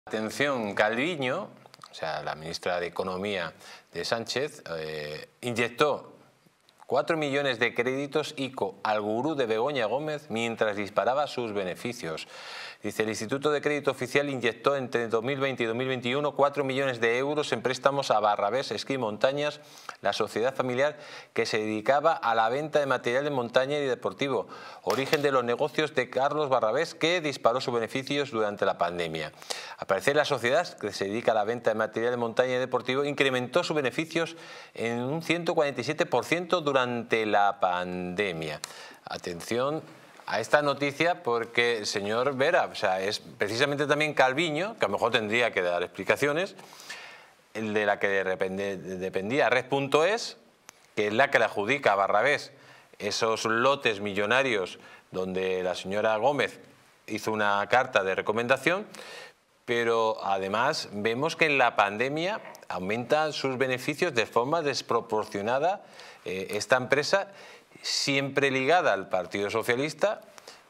Atención, Calviño, o sea, la ministra de Economía de Sánchez, inyectó 4 millones de créditos ICO al gurú de Begoña Gómez mientras disparaba sus beneficios. Dice, el Instituto de Crédito Oficial inyectó entre 2020 y 2021 4 millones de euros en préstamos a Barrabés Esquí Montañas, la sociedad familiar que se dedicaba a la venta de material de montaña y deportivo, origen de los negocios de Carlos Barrabés, que disparó sus beneficios durante la pandemia. Al parecer, la sociedad que se dedica a la venta de material de montaña y deportivo incrementó sus beneficios en un 147% durante la pandemia. Atención a esta noticia, porque el señor Vera, o sea, es precisamente también Calviño, que a lo mejor tendría que dar explicaciones, el de la que dependía Red.es, que es la que le adjudica a Barrabés esos lotes millonarios donde la señora Gómez hizo una carta de recomendación, pero además vemos que en la pandemia aumentan sus beneficios de forma desproporcionada esta empresa, siempre ligada al Partido Socialista,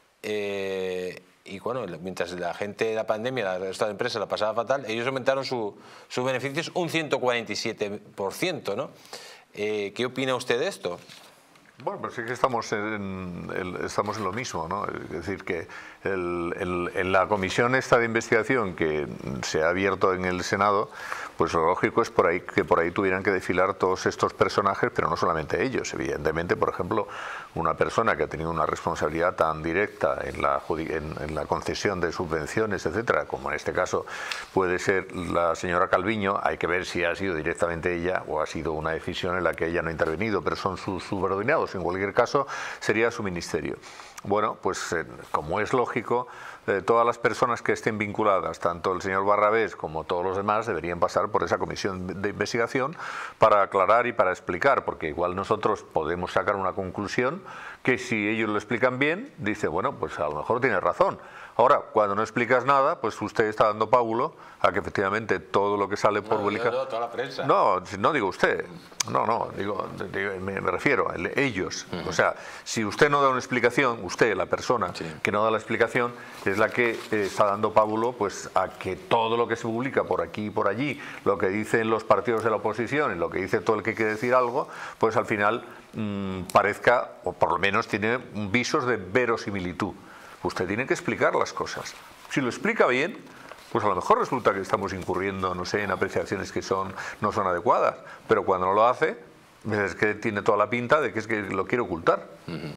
y bueno, mientras la gente de la pandemia, esta empresa la pasaba fatal, ellos aumentaron sus beneficios un 147%, ¿no? ¿Qué opina usted de esto? Bueno, pues sí que estamos en lo mismo, ¿no? Es decir, que en la comisión esta de investigación que se ha abierto en el Senado, pues lo lógico es que por ahí tuvieran que desfilar todos estos personajes, pero no solamente ellos. Evidentemente, por ejemplo, una persona que ha tenido una responsabilidad tan directa en la concesión de subvenciones, etcétera, como en este caso puede ser la señora Calviño, hay que ver si ha sido directamente ella o ha sido una decisión en la que ella no ha intervenido, pero son sus subordinados. En cualquier caso, sería su ministerio. Bueno, pues como es lógico, todas las personas que estén vinculadas, tanto el señor Barrabés como todos los demás, deberían pasar por esa comisión de investigación para aclarar y para explicar, porque igual nosotros podemos sacar una conclusión que si ellos lo explican bien, dice, bueno, pues a lo mejor tiene razón. Ahora, cuando no explicas nada, pues usted está dando pábulo a que efectivamente todo lo que sale por publicar... No, toda la prensa. No, no digo usted. No, me refiero a ellos. O sea, si usted no da una explicación, usted, la persona que no da la explicación, es la que está dando pábulo pues a que todo lo que se publica por aquí y por allí, lo que dicen los partidos de la oposición y lo que dice todo el que quiere decir algo, pues al final parezca, o por lo menos tiene visos de verosimilitud. Usted tiene que explicar las cosas. Si lo explica bien, pues a lo mejor resulta que estamos incurriendo, no sé, en apreciaciones que no son adecuadas, pero cuando no lo hace, es que tiene toda la pinta de que es que lo quiere ocultar.